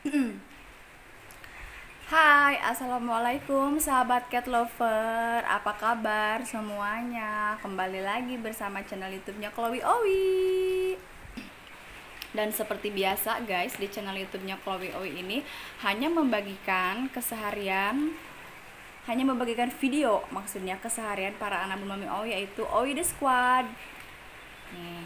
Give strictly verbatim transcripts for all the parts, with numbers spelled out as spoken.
Hai, assalamualaikum sahabat cat lover. Apa kabar semuanya? Kembali lagi bersama channel YouTube-nya Chloe Owi. Dan seperti biasa guys, di channel YouTube-nya Chloe Owi ini hanya membagikan keseharian, hanya membagikan video, maksudnya keseharian para anak bunda Mami Owi, yaitu Owi The Squad. Nih.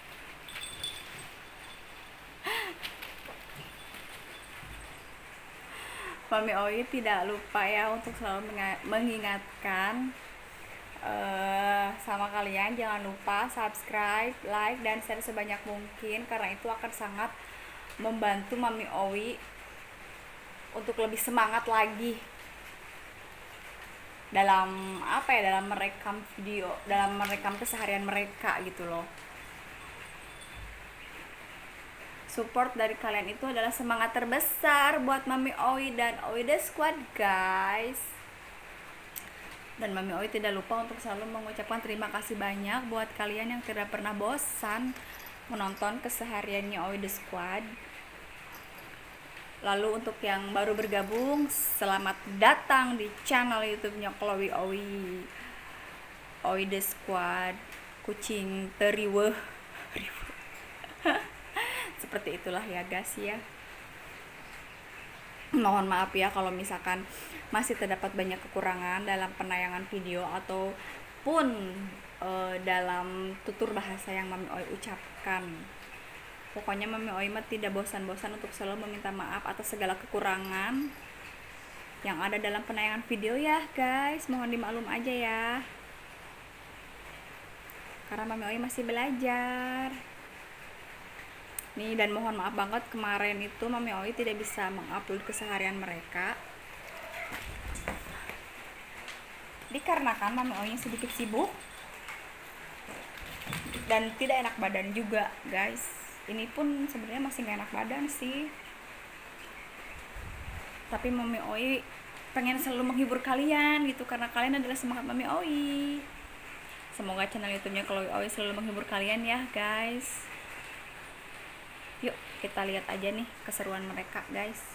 Mami Owi tidak lupa ya untuk selalu mengingatkan uh, sama kalian, jangan lupa subscribe, like, dan share sebanyak mungkin, karena itu akan sangat membantu Mami Owi untuk lebih semangat lagi dalam apa ya dalam merekam video, dalam merekam keseharian mereka gitu loh. Support dari kalian itu adalah semangat terbesar buat Mami Owi dan Owi The Squad guys. Dan Mami Owi tidak lupa untuk selalu mengucapkan terima kasih banyak buat kalian yang tidak pernah bosan menonton kesehariannya Owi The Squad. Lalu untuk yang baru bergabung, selamat datang di channel YouTube-nya Chloe Owi. Owi The Squad, kucing teriweh. Seperti itulah ya guys ya. Mohon maaf ya kalau misalkan masih terdapat banyak kekurangan dalam penayangan video ataupun e, dalam tutur bahasa yang Mami Owi ucapkan. Pokoknya Mami Owi mah tidak bosan-bosan untuk selalu meminta maaf atas segala kekurangan yang ada dalam penayangan video ya guys. Mohon dimaklum aja ya, karena Mami Owi masih belajar nih. Dan mohon maaf banget kemarin itu Mami Owi tidak bisa mengupload keseharian mereka dikarenakan Mami Owi sedikit sibuk dan tidak enak badan juga guys. Ini pun sebenarnya masih gak enak badan sih, tapi Mami Owi pengen selalu menghibur kalian gitu, karena kalian adalah semangat Mami Owi. Semoga channel YouTube-nya Chloe Owi selalu menghibur kalian ya guys. Yuk kita lihat aja nih keseruan mereka guys.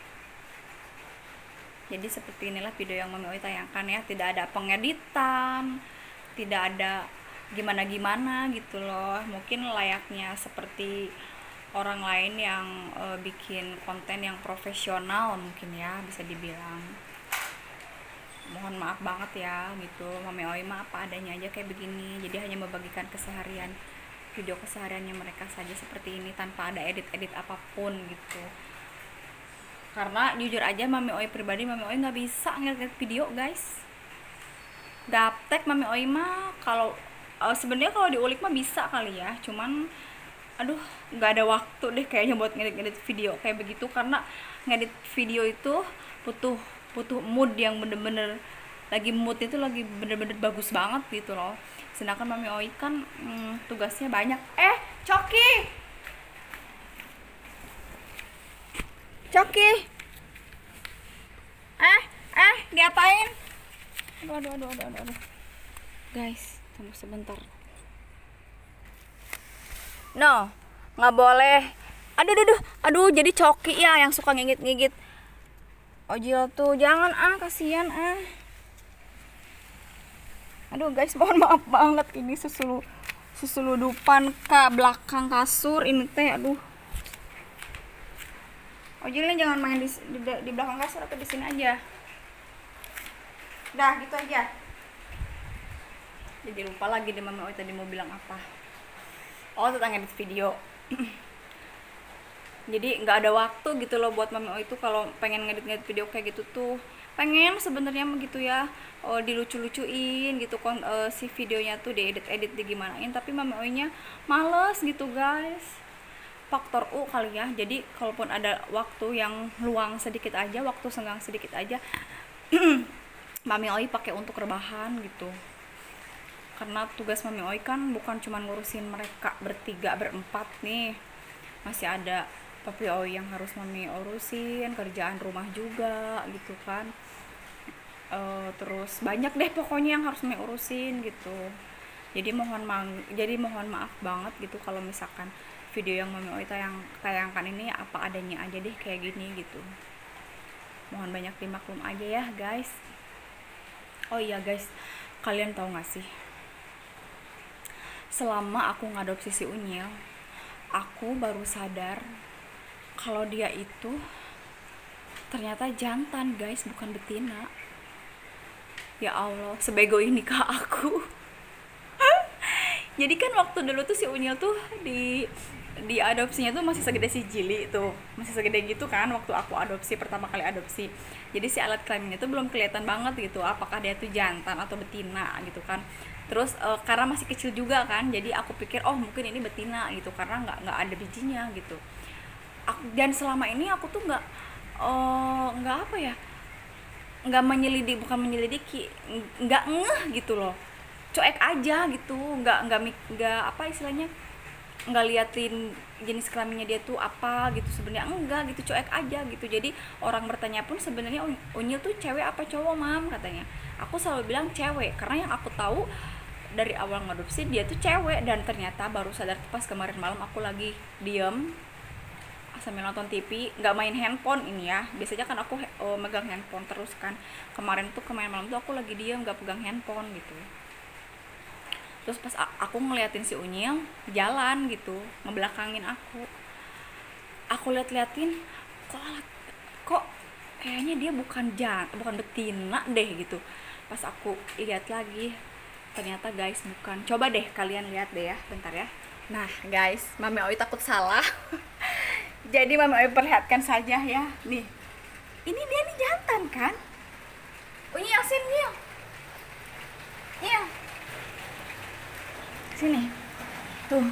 Jadi seperti inilah video yang Mami Owi tayangkan ya, tidak ada pengeditan, tidak ada gimana-gimana gitu loh. Mungkin layaknya seperti orang lain yang e, bikin konten yang profesional mungkin ya, bisa dibilang. Mohon maaf banget ya gitu, Mami Owi mah apa adanya aja kayak begini. Jadi hanya membagikan keseharian, video kesehariannya mereka saja seperti ini, tanpa ada edit-edit apapun gitu. Karena jujur aja Mami Owi pribadi, Mami Owi nggak bisa ngeliat video guys. Gaptek Mami Owi mah. Kalau uh, sebenarnya kalau diulik mah bisa kali ya, cuman aduh nggak ada waktu deh kayaknya buat ngedit-ngedit video kayak begitu. Karena ngedit video itu butuh butuh mood yang bener-bener lagi mood itu lagi bener-bener bagus banget gitu loh. Sedangkan Mami Owi kan hmm, tugasnya banyak. Eh, Coki! Coki! Eh, eh, diapain? Aduh, aduh, aduh, aduh, aduh, aduh. Guys, tunggu sebentar. No, nggak boleh. Aduh, aduh, aduh, aduh, jadi Coki ya yang suka ngigit-ngigit ojil tuh. Jangan ah, kasihan ah. Aduh guys, mohon maaf banget, ini susulu suseludupan ke belakang kasur ini teh. Aduh, ojilnya jangan main di, di, di belakang kasur atau di sini aja. Dah gitu aja. Jadi lupa lagi deh Mami Owi tadi mau bilang apa. Oh, tentang edit video. Jadi nggak ada waktu gitu loh buat Mami Owi tuh kalau pengen ngedit-ngedit video kayak gitu tuh. Pengen sebenarnya begitu ya, oh, dilucu-lucuin gitu kon uh, si videonya tuh diedit-edit digimanain, tapi Mami Owi-nya males gitu guys. Faktor U kali ya. Jadi kalaupun ada waktu yang luang sedikit aja, waktu senggang sedikit aja, Mami Owi pakai untuk rebahan gitu. Karena tugas Mami Owi kan bukan cuma ngurusin mereka bertiga berempat nih, masih ada Papi Owi yang harus Mami urusin, kerjaan rumah juga gitu kan. Uh, terus banyak deh pokoknya yang harus Mami urusin gitu. Jadi mohon mang jadi mohon maaf banget gitu kalau misalkan video yang Mami Oi tayang tayangkan ini apa adanya aja deh, kayak gini gitu. Mohon banyak dimaklum aja ya guys. Oh iya guys, kalian tahu gak sih, selama aku ngadopsi si Unyil, aku baru sadar kalau dia itu ternyata jantan guys, bukan betina. Ya Allah, sebego ini kah aku. Jadi kan waktu dulu tuh si Unyil tuh di di adopsinya tuh masih segede si Jili tuh, masih segede gitu kan waktu aku adopsi, pertama kali adopsi. Jadi si alat kelaminnya tuh belum kelihatan banget gitu apakah dia tuh jantan atau betina gitu kan. Terus e, karena masih kecil juga kan, jadi aku pikir oh mungkin ini betina gitu karena nggak nggak ada bijinya gitu. Aku, dan selama ini aku tuh nggak eh, nggak apa ya, nggak menyelidiki, bukan menyelidiki, nggak ngeh gitu loh, cuek aja gitu, nggak nggak nggak apa istilahnya, nggak liatin jenis kelaminnya dia tuh apa gitu sebenarnya, enggak gitu, cuek aja gitu. Jadi orang bertanya pun sebenarnya Unyil tuh cewek apa cowok mam, katanya. Aku selalu bilang cewek karena yang aku tahu dari awal ngadopsi dia tuh cewek, dan ternyata baru sadar pas kemarin malam aku lagi diem sambil nonton T V, nggak main handphone ini ya, biasanya kan aku oh, megang handphone terus kan. Kemarin tuh kemarin malam tuh aku lagi diem nggak pegang handphone gitu. Terus pas aku ngeliatin si Unyil jalan gitu, ngebelakangin aku, aku liat-liatin kok kok kayaknya dia bukan jan bukan betina deh gitu. Pas aku lihat lagi ternyata guys bukan. Coba deh kalian lihat deh ya, bentar ya. Nah guys, Mami Oi takut salah. Jadi Mami Oi perlihatkan saja ya. Nih, ini dia nih jantan kan. Unyil sini Unyil, Unyil sini tuh,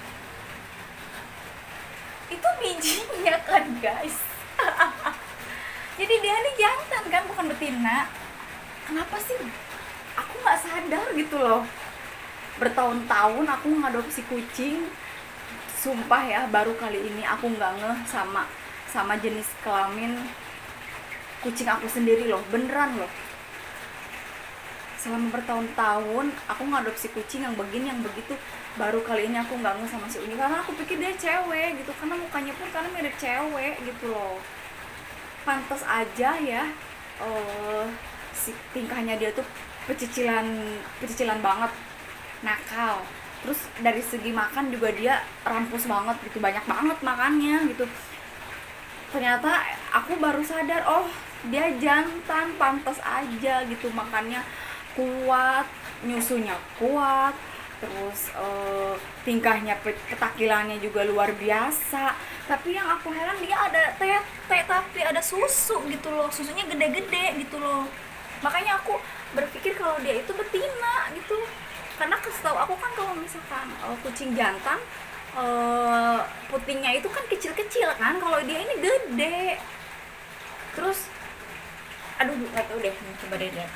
itu bijinya kan guys. Jadi dia nih jantan kan, bukan betina. Kenapa sih aku nggak sadar gitu loh. Bertahun-tahun aku ngadopsi kucing, sumpah ya baru kali ini aku nggak ngeh sama sama jenis kelamin kucing aku sendiri loh, beneran loh. Selama bertahun-tahun aku ngadopsi kucing yang begini yang begitu, baru kali ini aku nggak ngeh sama si Uni, karena aku pikir dia cewek gitu, karena mukanya pun karena mirip cewek gitu loh. Pantas aja ya, uh, si tingkahnya dia tuh pecicilan pecicilan banget, nakal. Terus dari segi makan juga dia rampus banget gitu, banyak banget makannya gitu. Ternyata aku baru sadar, oh dia jantan, pantas aja gitu makannya kuat, nyusunya kuat, terus uh, tingkahnya petakilannya juga luar biasa. Tapi yang aku heran dia ada tete tapi ada susu gitu loh, susunya gede-gede gitu loh. Makanya aku berpikir kalau dia itu betina gitu, karena setahu aku kan kalau misalkan uh, kucing jantan uh, putingnya itu kan kecil-kecil kan, kalau dia ini gede. Terus aduh nggak tahu deh, coba deh lihat.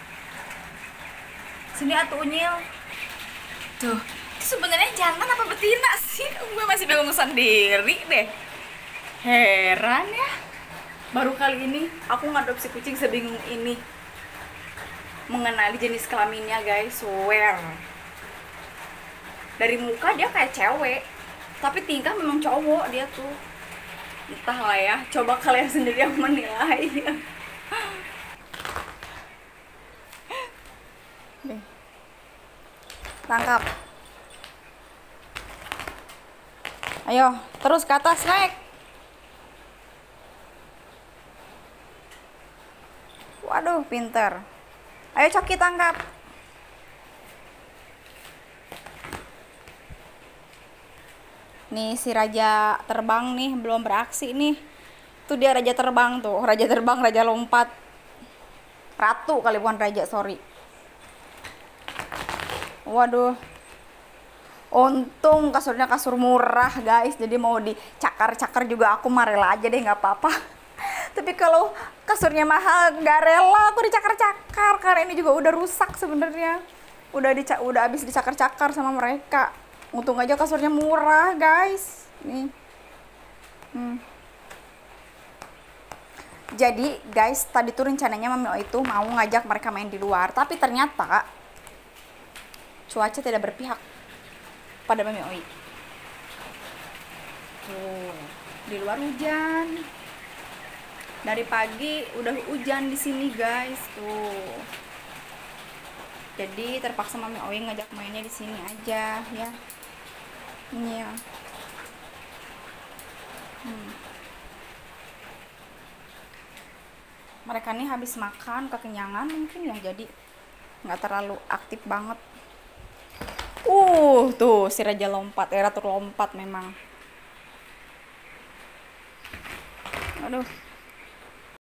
Sini atuh Unyil. Tuh, itu sebenarnya jantan apa betina sih? Gue masih bingung sendiri deh. Heran ya. Baru kali ini aku ngadopsi kucing sebingung ini mengenali jenis kelaminnya guys. Swear. Dari muka dia kayak cewek, tapi tingkah memang cowok dia tuh. Entahlah ya, coba kalian sendiri yang menilai. Nih. Tangkap. Ayo, terus ke atas, naik. Waduh, pinter. Ayo Coki, tangkap. Nih si raja terbang nih belum beraksi nih. Tuh dia raja terbang tuh, raja terbang, raja lompat. Ratu kali, bukan raja, sorry. Waduh, untung kasurnya kasur murah guys, jadi mau dicakar-cakar juga aku mah rela aja deh, nggak apa-apa. Tapi kalau kasurnya mahal nggak rela aku dicakar-cakar, karena ini juga udah rusak sebenarnya, udah dica udah habis dicakar-cakar sama mereka. Untung aja kasurnya murah guys. Nih hmm. Jadi guys, tadi tuh rencananya Mami Oi itu mau ngajak mereka main di luar, tapi ternyata cuaca tidak berpihak pada Mami Oi. Tuh, di luar hujan. Dari pagi udah hujan di sini, guys. Tuh. Jadi terpaksa Mami Oi ngajak mainnya di sini aja ya. Ini ya. Hmm. Mereka nih habis makan kekenyangan mungkin ya, jadi nggak terlalu aktif banget. Uh, tuh si raja lompat, eh ratu lompat memang. Aduh.